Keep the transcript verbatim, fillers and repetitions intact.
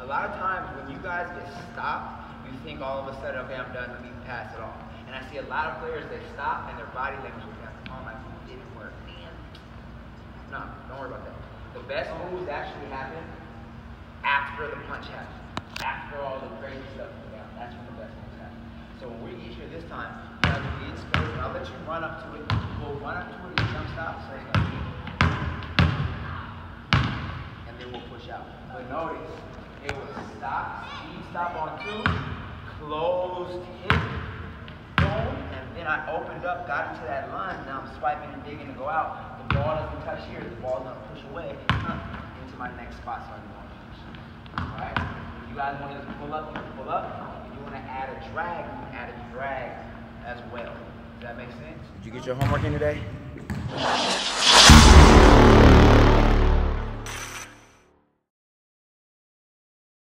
A lot of times when you guys get stopped, you think all of a sudden, okay, I'm done, let me pass it off. And I see a lot of players, they stop and their body language will come on like, it didn't work, man. No, don't worry about that. The best moves actually happen after the punch happens. After all the crazy stuff goes down. That's when the best moves happen. So when we get here this time, you have to be in space, and I'll let you run up to it. We'll run up to it and jump stop, so it's gonna be, and then we'll push out. But notice, it was stop, speed stop on two, closed hit, boom, and then I opened up, got into that line, now I'm swiping and digging to go out. The ball doesn't touch here, the ball's gonna push away huh, into my next spot, so I can push. Alright? If you guys want to pull up, you can pull up. If you want to add a drag, you can add a drag as well. Does that make sense? Did you get your homework in today?